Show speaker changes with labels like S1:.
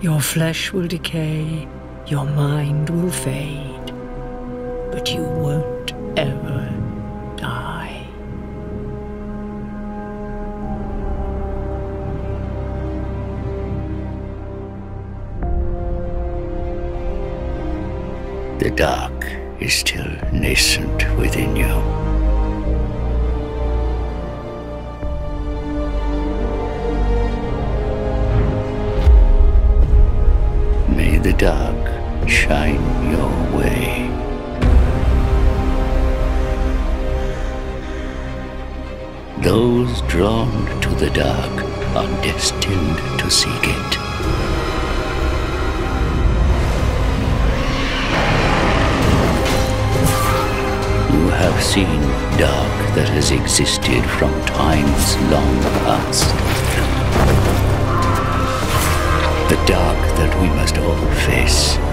S1: Your flesh will decay, your mind will fade, but you won't ever die.
S2: The dark is still nascent within you. May the dark shine your way. Those drawn to the dark are destined to seek it. You have seen dark that has existed from times long past. The dark that we must all face.